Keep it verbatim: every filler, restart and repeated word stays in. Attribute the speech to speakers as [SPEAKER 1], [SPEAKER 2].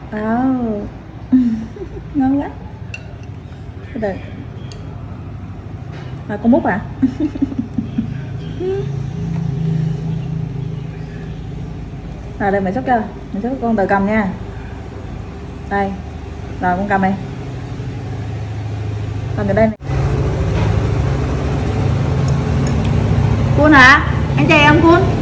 [SPEAKER 1] Oh. Ngon quá. Từ từ. À, con mút à? Rồi đây mẹ xúc cho. Mẹ xúc con từ cầm nha. Đây. Rồi con cầm đi. Cầm từ đây này. Cuốn hả? Anh chạy em cuốn.